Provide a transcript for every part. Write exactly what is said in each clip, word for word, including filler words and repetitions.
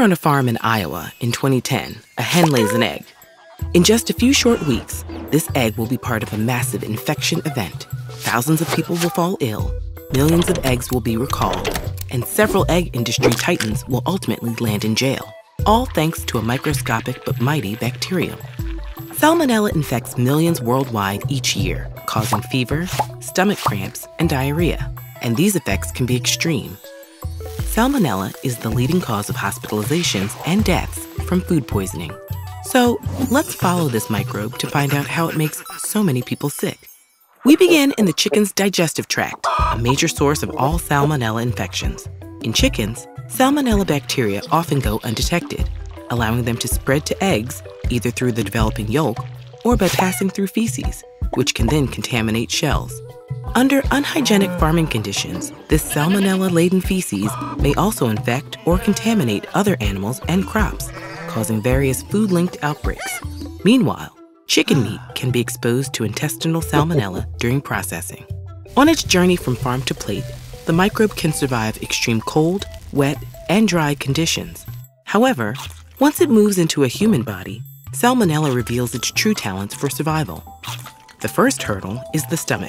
on a farm in Iowa in twenty ten, a hen lays an egg. In just a few short weeks, this egg will be part of a massive infection event. Thousands of people will fall ill, millions of eggs will be recalled, and several egg industry titans will ultimately land in jail, all thanks to a microscopic but mighty bacterium. Salmonella infects millions worldwide each year, causing fever, stomach cramps, and diarrhea, and these effects can be extreme. Salmonella is the leading cause of hospitalizations and deaths from food poisoning. So let's follow this microbe to find out how it makes so many people sick. We begin in the chicken's digestive tract, a major source of all salmonella infections. In chickens, salmonella bacteria often go undetected, allowing them to spread to eggs either through the developing yolk or by passing through feces, which can then contaminate shells. Under unhygienic farming conditions, this salmonella-laden feces may also infect or contaminate other animals and crops, causing various food-linked outbreaks. Meanwhile, chicken meat can be exposed to intestinal salmonella during processing. On its journey from farm to plate, the microbe can survive extreme cold, wet, and dry conditions. However, once it moves into a human body, salmonella reveals its true talents for survival. The first hurdle is the stomach.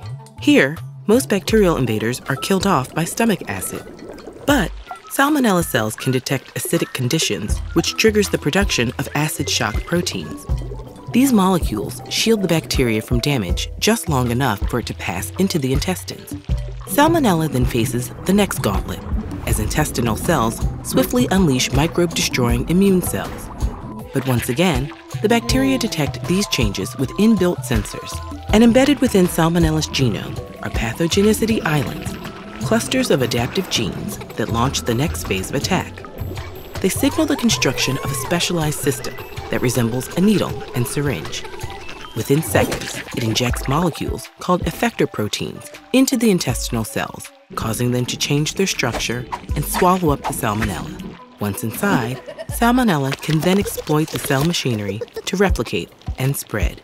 Here, most bacterial invaders are killed off by stomach acid. But salmonella cells can detect acidic conditions, which triggers the production of acid shock proteins. These molecules shield the bacteria from damage just long enough for it to pass into the intestines. Salmonella then faces the next gauntlet, as intestinal cells swiftly unleash microbe-destroying immune cells. But once again, the bacteria detect these changes with inbuilt sensors. And embedded within Salmonella's genome are pathogenicity islands, clusters of adaptive genes that launch the next phase of attack. They signal the construction of a specialized system that resembles a needle and syringe. Within seconds, it injects molecules called effector proteins into the intestinal cells, causing them to change their structure and swallow up the salmonella. Once inside, salmonella can then exploit the cell machinery to replicate and spread.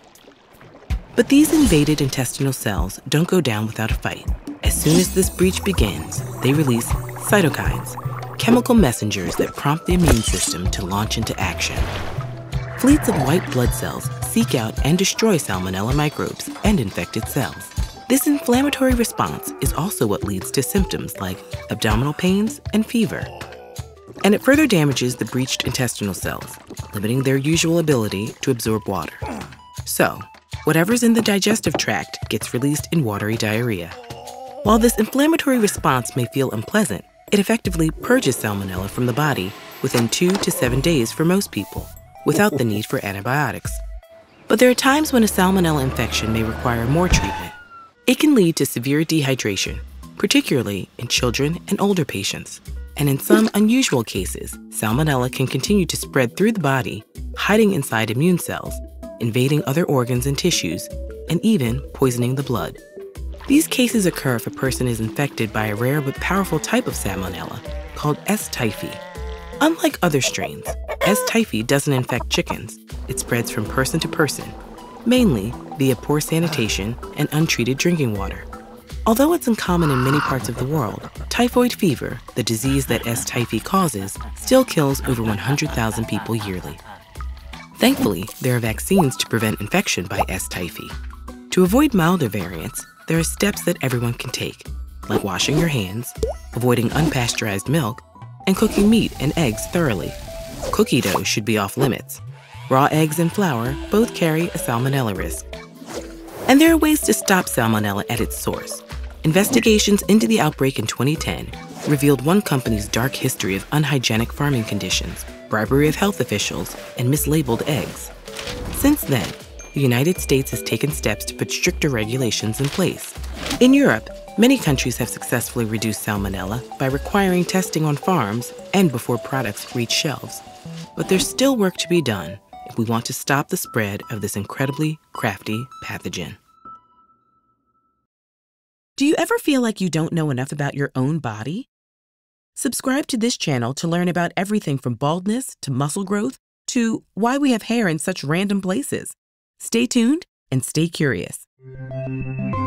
But these invaded intestinal cells don't go down without a fight. As soon as this breach begins, they release cytokines, chemical messengers that prompt the immune system to launch into action. Fleets of white blood cells seek out and destroy salmonella microbes and infected cells. This inflammatory response is also what leads to symptoms like abdominal pains and fever. And it further damages the breached intestinal cells, limiting their usual ability to absorb water. So, whatever's in the digestive tract gets released in watery diarrhea. While this inflammatory response may feel unpleasant, it effectively purges salmonella from the body within two to seven days for most people, without the need for antibiotics. But there are times when a salmonella infection may require more treatment. It can lead to severe dehydration, particularly in children and older patients. And in some unusual cases, salmonella can continue to spread through the body, hiding inside immune cells, invading other organs and tissues, and even poisoning the blood. These cases occur if a person is infected by a rare but powerful type of salmonella called S. typhi. Unlike other strains, S. typhi doesn't infect chickens. It spreads from person to person, mainly via poor sanitation and untreated drinking water. Although it's uncommon in many parts of the world, typhoid fever, the disease that S. typhi causes, still kills over one hundred thousand people yearly. Thankfully, there are vaccines to prevent infection by S. typhi. To avoid milder variants, there are steps that everyone can take, like washing your hands, avoiding unpasteurized milk, and cooking meat and eggs thoroughly. Cookie dough should be off limits. Raw eggs and flour both carry a salmonella risk. And there are ways to stop salmonella at its source. Investigations into the outbreak in twenty ten revealed one company's dark history of unhygienic farming conditions, bribery of health officials, and mislabeled eggs. Since then, the United States has taken steps to put stricter regulations in place. In Europe, many countries have successfully reduced salmonella by requiring testing on farms and before products reach shelves. But there's still work to be done if we want to stop the spread of this incredibly crafty pathogen. Do you ever feel like you don't know enough about your own body? Subscribe to this channel to learn about everything from baldness to muscle growth to why we have hair in such random places. Stay tuned and stay curious.